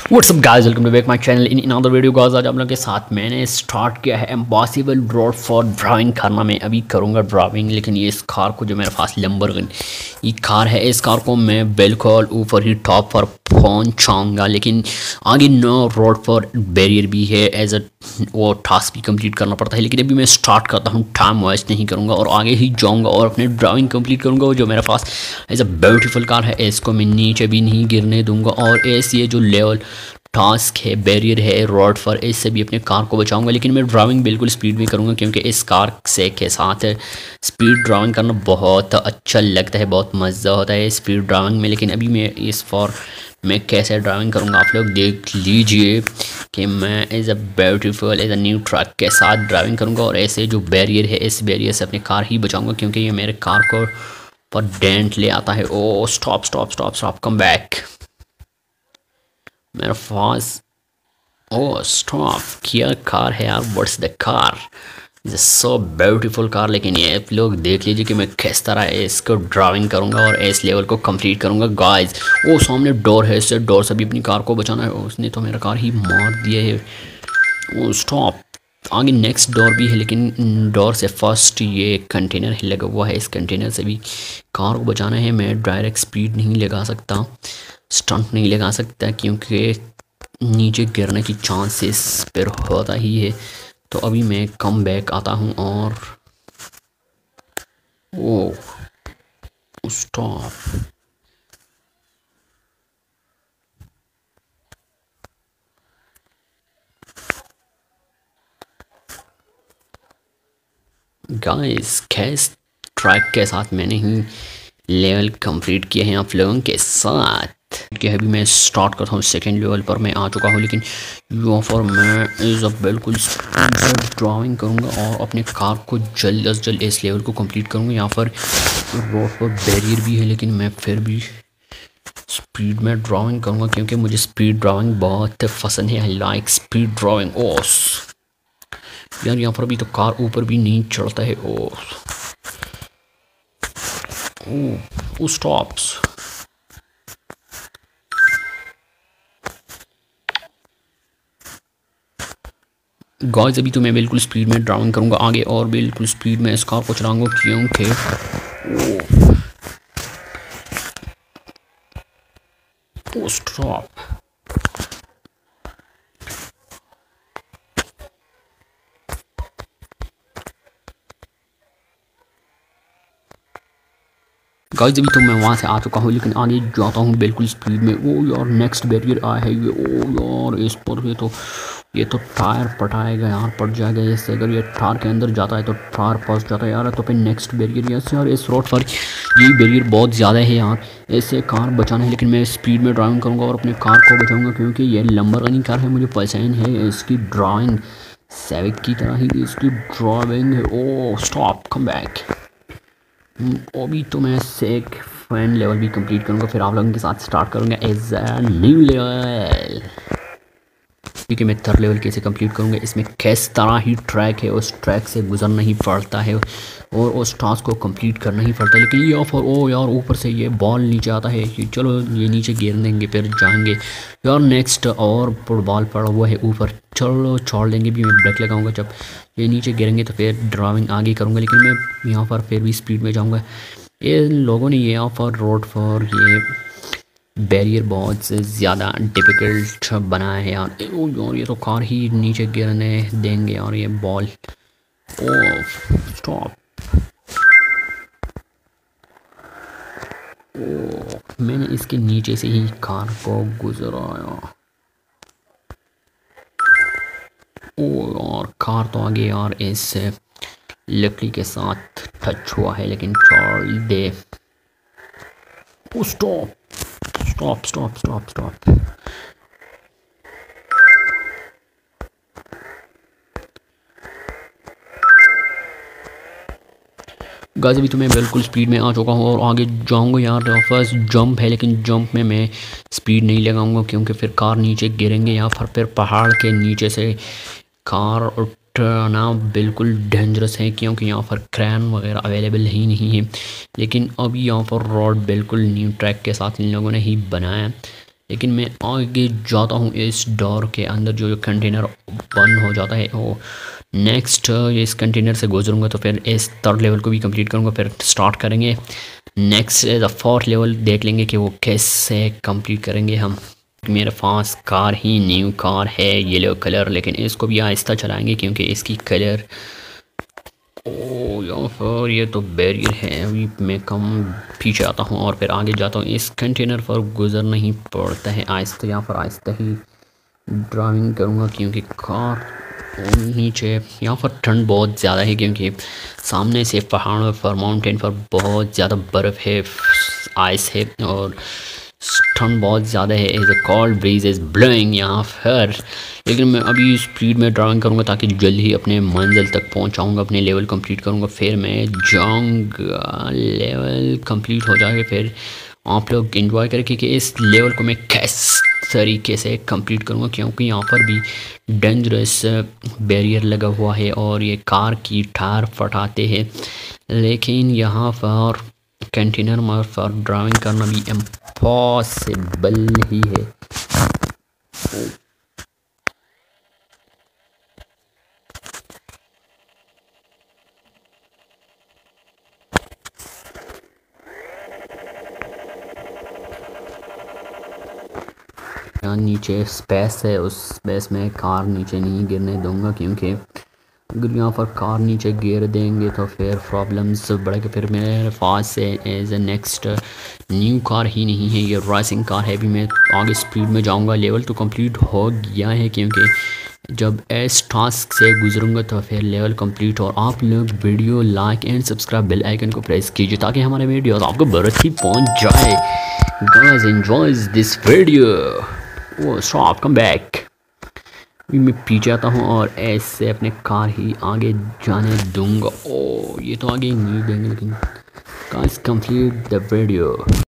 WhatsApp guys, welcome to back my channel in another video guys. आज आप लोगों के साथ मैंने स्टार्ट किया है इम्पॉसिबल रोड फॉर ड्राइविंग करना। मैं अभी करूंगा ड्राइविंग, लेकिन ये इस कार को जो मेरे पास लैम्बोर्गिनी ये कार है, इस कार को मैं बिल्कुल ऊपर ही टॉप पर पहुंचाऊंगा। लेकिन आगे नो रोड पर बैरियर भी है, एज अ वो टास्क भी कंप्लीट करना पड़ता है। लेकिन अभी मैं स्टार्ट करता हूँ, टाइम वेस्ट नहीं करूँगा और आगे ही जाऊँगा और अपने ड्राइविंग कंप्लीट करूँगा। जो मेरे पास एज अ ब्यूटीफुल कार है, इसको मैं नीचे भी नहीं गिरने दूंगा और ऐसे ये जो लेवल टास्क है, बैरियर है रोड पर, इससे भी अपने कार को बचाऊंगा। लेकिन मैं ड्राइविंग बिल्कुल स्पीड में करूंगा, क्योंकि इस कार से के साथ स्पीड ड्राइविंग करना बहुत अच्छा लगता है, बहुत मज़ा होता है स्पीड ड्राइविंग में। लेकिन अभी मैं कैसे ड्राइविंग करूंगा आप लोग देख लीजिए कि मैं as a beautiful as a new truck के साथ ड्राइविंग करूंगा और ऐसे जो बैरियर है, इस बैरियर से अपनी कार ही बचाऊंगा, क्योंकि ये मेरे कार को पर डेंट ले आता है। Oh stop stop stop stop, come back मेरे पास। ओ स्टॉप, क्या कार है यार, what's the car, is so beautiful car. लेकिन ये आप लोग देख लीजिए कि मैं किस तरह इसको ड्राइविंग करूंगा और इस लेवल को कंप्लीट करूंगा गाइस। ओ सामने डोर है, इससे डोर से भी अपनी कार को बचाना है। उसने तो मेरा कार ही मार दिया है। ओ स्टॉप, आगे नेक्स्ट डोर भी है, लेकिन डोर से फर्स्ट ये कंटेनर ही लगा हुआ है, इस कंटेनर से भी कार को बचाना है। मैं डायरेक्ट स्पीड नहीं लगा सकता, स्टंट नहीं लगा सकता, क्योंकि नीचे गिरने की चांसेस पर होता ही है। तो अभी मैं कम बैक आता हूँ और ओ स्टॉप, गाइस कैस ट्रैक के साथ मैंने ही लेवल कंप्लीट किए हैं आप लोगों के साथ। कि अभी मैं स्टार्ट करता हूँ, सेकेंड लेवल पर मैं आ चुका हूँ। लेकिन यहाँ पर मैं इस बिल्कुल ड्राइविंग करूँगा और अपने कार को जल्द अज जल्द इस लेवल को कंप्लीट करूँगा। यहाँ पर रोड पर बैरियर भी है, लेकिन मैं फिर भी स्पीड में ड्राइविंग करूँगा, क्योंकि मुझे स्पीड ड्राइविंग बहुत पसंद है। I like speed driving. ओस यार, यहाँ पर भी तो कार ऊपर भी नहीं चढ़ता है। ओ स्टॉप्स, गाइस अभी तो मैं बिल्कुल स्पीड में ड्राइविंग करूंगा आगे और बिल्कुल स्पीड में इस कार को चलाऊंगा, क्योंकि ओ स्टॉप, गाइस अभी तो मैं वहां से आ चुका हूँ, लेकिन आगे जाता हूँ बिल्कुल स्पीड में। ओ यार, नेक्स्ट बैरियर आया है ये। ओ यार, इस पर ये तो टायर पटाएगा यार, पट जाएगा इससे। अगर ये टायर के अंदर जाता है तो टायर फंस जाता है यार। तो फिर नेक्स्ट बैरियर यार, इस रोड पर ये बैरियर बहुत ज़्यादा है यार, इससे कार बचाना है। लेकिन मैं स्पीड में ड्राइविंग करूँगा और अपने कार को बचाऊँगा, क्योंकि ये लैम्बोर्गिनी कार है, मुझे पसंद है इसकी ड्राइविंग, सेविक की तरह ही इसकी ड्राइविंग है। Oh stop, come back. अभी तो मैं एक फैन लेवल भी कंप्लीट करूँगा, फिर आप लोगों के साथ स्टार्ट करूँगा एज अ न्यू लेवल, क्योंकि मैं थर्ड लेवल कैसे कंप्लीट करूँगा। इसमें किस तरह ही ट्रैक है, उस ट्रैक से गुजरना ही पड़ता है और उस टास्क को कंप्लीट करना ही पड़ता है। लेकिन ये ऑफर, ओ यार, ऊपर से ये बॉल नीचे आता है कि चलो ये नीचे गिर देंगे, फिर जाएंगे यार। नेक्स्ट और फुटबॉल पड़ा हुआ है ऊपर, चलो छोड़ देंगे भी। मैं ब्रेक लगाऊंगा, जब ये नीचे गिरेंगे तो फिर ड्राइविंग आगे करूँगा। लेकिन मैं यहाँ पर फिर भी स्पीड में जाऊँगा। ये लोगों ने यहाँ पर रोड पर ये बैरियर बहुत से ज़्यादा डिफ़िकल्ट बनाया है यार। ओ यार, ये तो कार ही नीचे गिरने देंगे यार, ये बॉल। ओ स्टॉप, ओ मैंने इसके नीचे से ही कार को गुजराया। ओ यार, कार तो आगे यार इस लकड़ी के साथ टच हुआ है, लेकिन छोड़ दे। Oh stop stop stop stop stop, guys अभी तो मैं बिल्कुल स्पीड में आ चुका हूँ और आगे जाऊँगा यार। फर्स्ट जंप है, लेकिन जंप में मैं स्पीड नहीं लगाऊंगा, क्योंकि फिर कार नीचे गिरेंगे या फिर पहाड़ के नीचे से कार उठना बिल्कुल डेंजरस है, क्योंकि यहाँ पर क्रैन वगैरह अवेलेबल ही नहीं है। लेकिन अभी यहाँ पर रोड बिल्कुल न्यू ट्रैक के साथ इन लोगों ने ही बनाया, लेकिन मैं आगे जाता हूँ इस डोर के अंदर। जो कंटेनर बंद हो जाता है वो नेक्स्ट इस कंटेनर से गुजरूंगा तो फिर इस थर्ड लेवल को भी कंप्लीट करूँगा, फिर स्टार्ट करेंगे नेक्स्ट द फोर्थ लेवल। देख लेंगे कि वो कैसे कंप्लीट करेंगे हम। मेरे पास कार ही न्यू कार है येलो कलर, लेकिन इसको भी आहिस्ता चलाएंगे क्योंकि इसकी कलर ओ यार ये तो बैरियर है। अभी मैं कम पीछे आता हूँ और फिर आगे जाता हूँ। इस कंटेनर पर गुजरना ही पड़ता है, आहिस्ता यहाँ पर आहिस्ता ही ड्राइविंग करूँगा क्योंकि कार नीचे यहाँ पर ठंड बहुत ज़्यादा है क्योंकि सामने से पहाड़ों पर माउंटेन पर बहुत ज़्यादा बर्फ़ है, आइस है और ठंड बहुत ज़्यादा है। As a cold breeze is blowing यहाँ पर। लेकिन मैं अभी स्पीड में ड्राइविंग करूँगा ताकि जल्दी ही अपने मंजिल तक पहुँचाऊँगा, अपने लेवल कंप्लीट करूँगा, फिर मैं जाऊँगा। लेवल कंप्लीट हो जाएगा फिर आप लोग एंजॉय करें कि इस लेवल को मैं किस तरीके से कंप्लीट करूँगा क्योंकि यहाँ पर भी डेंजरस बैरियर लगा हुआ है और ये कार की टायर फटाते हैं। लेकिन यहाँ पर कंटेनर में पर ड्राइविंग करना भी इम्पॉसिबल ही है। यहाँ नीचे स्पेस है, उस स्पेस में कार नीचे नहीं गिरने दूंगा क्योंकि अगर यहाँ पर कार नीचे गिर देंगे तो फिर प्रॉब्लम्स बढ़ेगा। फिर मेरे पास से as a next new car ही नहीं है, ये रेसिंग कार है। अभी मैं आगे स्पीड में जाऊँगा। लेवल तो कंप्लीट हो गया है क्योंकि जब इस टास्क से गुजरूंगा तो फिर लेवल कंप्लीट। और आप लोग video like and subscribe bell icon को प्रेस कीजिए ताकि हमारे वीडियो आपको बरत ही पहुँच जाए। Guys enjoys this video. वो स्टॉप कम बैक। अभी मैं पीछे आता हूँ और ऐसे अपने कार ही आगे जाने दूंगा। ओ ये तो आगे नहीं देंगे लेकिन गाइस कंप्लीट द वीडियो।